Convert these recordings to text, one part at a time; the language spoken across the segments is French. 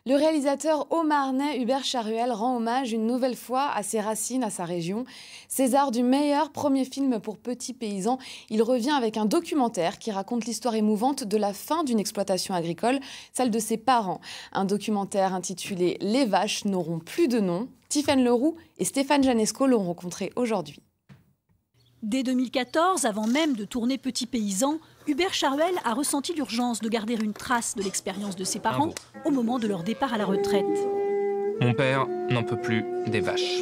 Le réalisateur haut-marnais Hubert Charuel rend hommage une nouvelle fois à ses racines, à sa région. César du meilleur premier film pour petits paysans, il revient avec un documentaire qui raconte l'histoire émouvante de la fin d'une exploitation agricole, celle de ses parents. Un documentaire intitulé « Les vaches n'auront plus de nom ». Tiffaine Leroux et Stéphane Janesco l'ont rencontré aujourd'hui. Dès 2014, avant même de tourner Petit Paysan, Hubert Charuel a ressenti l'urgence de garder une trace de l'expérience de ses parents au moment de leur départ à la retraite. Mon père n'en peut plus des vaches.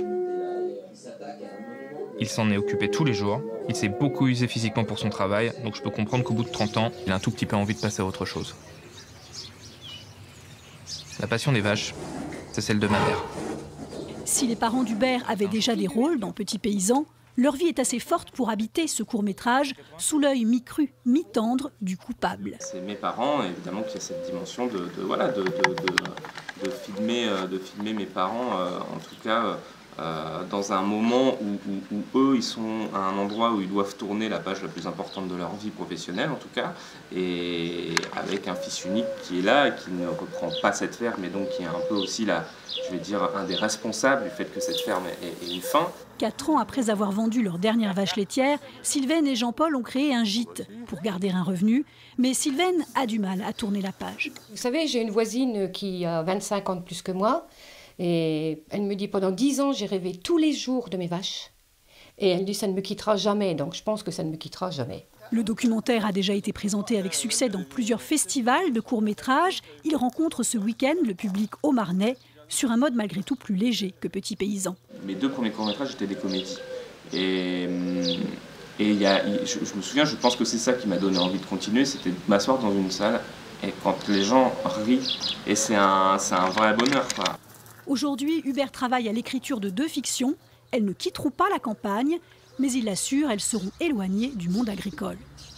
Il s'en est occupé tous les jours. Il s'est beaucoup usé physiquement pour son travail, donc je peux comprendre qu'au bout de 30 ans, il a un tout petit peu envie de passer à autre chose. La passion des vaches, c'est celle de ma mère. Si les parents d'Hubert avaient déjà des rôles dans Petit Paysan, leur vie est assez forte pour habiter ce court-métrage sous l'œil mi-cru, mi-tendre du coupable. C'est mes parents, évidemment qu'il y a cette dimension de filmer mes parents, en tout cas dans un moment où eux, ils sont à un endroit où ils doivent tourner la page la plus importante de leur vie professionnelle, en tout cas, et avec un fils unique qui est là, et qui ne reprend pas cette ferme, mais donc qui est un peu aussi je vais dire, un des responsables du fait que cette ferme ait une fin. 4 ans après avoir vendu leur dernière vache laitière, Sylvaine et Jean-Paul ont créé un gîte pour garder un revenu. Mais Sylvaine a du mal à tourner la page. Vous savez, j'ai une voisine qui a 25 ans de plus que moi. Et elle me dit, pendant 10 ans, j'ai rêvé tous les jours de mes vaches. Et elle dit, ça ne me quittera jamais. Donc je pense que ça ne me quittera jamais. Le documentaire a déjà été présenté avec succès dans plusieurs festivals de courts-métrages. Il rencontre ce week-end le public haut-marnais sur un mode malgré tout plus léger que Petit Paysan. Mes 2 premiers courts-métrages étaient des comédies. Et je me souviens, je pense que c'est ça qui m'a donné envie de continuer, c'était de m'asseoir dans une salle et quand les gens rient. Et c'est un vrai bonheur, quoi. Aujourd'hui, Hubert travaille à l'écriture de 2 fictions. Elles ne quitteront pas la campagne, mais il l'assure, elles seront éloignées du monde agricole.